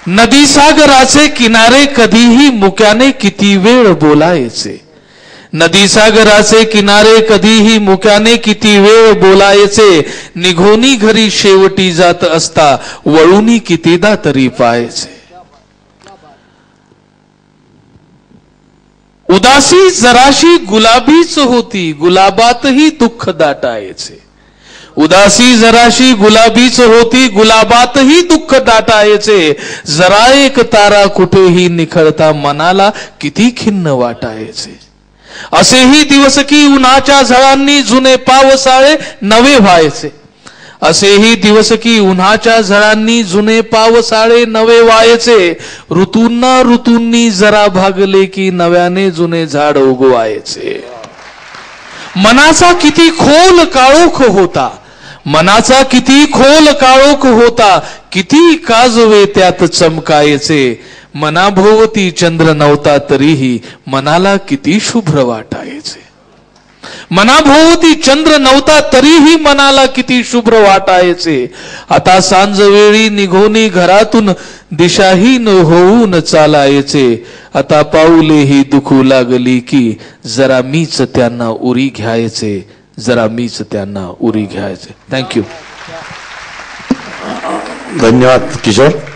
नदी सागराचे किनारे कधीही मुक्याने किती वेळ बोलायचे, नदी सागराचे किनारे कधीही मुक्याने किती वेळ बोलायचे, निघोनी घरी शेवटी जात असता वळूनी कितीदा तरी पाहायचे. उदासी जराशी गुलाबीच होती, गुलाबातही दुःख दाटायचे. उदासी जराशी गुलाबीच होती, गुलाबातही दुःख दाटायचे. जरा एक तारा कुठेही निखळता मनाला किती खिन्न वाटायचे. असेही दिवस की उन्हाच्या झळांनी जुने पावसाळे नवे व्हायचे. असेही दिवस की उन्हाच्या झळांनी जुने पावसाळे नवे व्हायचे. ऋतूंना ऋतूंनी जरा भागले की नव्याने जुने झाड उगवायचे. मनाचा किती खोल काळोख होता, मनाचा किती खोल काळोख होता, किती काजवे त्यात चमकायचे. मनाभोवती चंद्र नव्हता तरीही मनाला किती शुभ्र वाटायचे. मनाभोवती चंद्र नव्हता तरीही मनाला किती शुभ्र वाटायचे. आता सांजवेळी निघोनी घरातून दिशाहीन होऊन चालायचे. आता पाऊलेही दुखू लागली की जरा मीच त्यांना उरी घ्यायचे, जरा मीच त्यांना उरी घ्यायचे. थँक्यू. धन्यवाद किशोर.